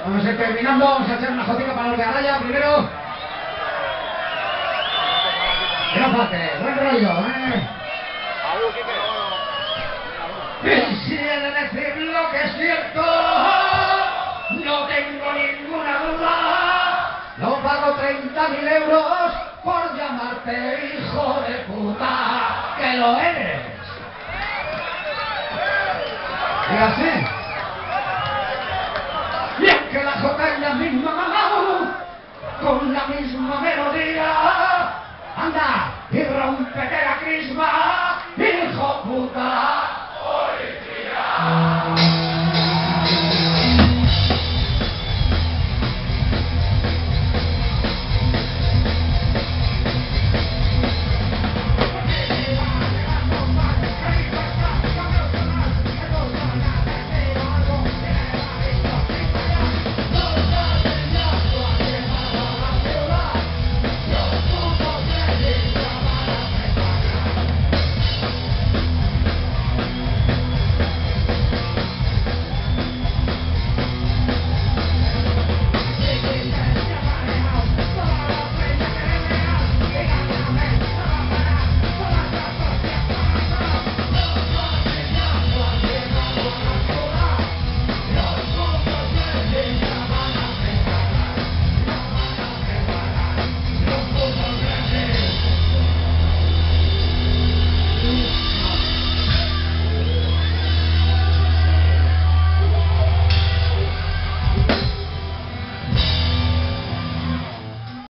Vamos a ir terminando, vamos a echar una jotica para los de Araya primero. Que no falte, buen rollo, Y si he de decir lo que es cierto, no tengo ninguna duda, no pago 30.000 euros por llamarte hijo de puta, que lo eres. Y así. Y es que la jota es la misma mamá, con la misma melodía, anda y rompete la crisma.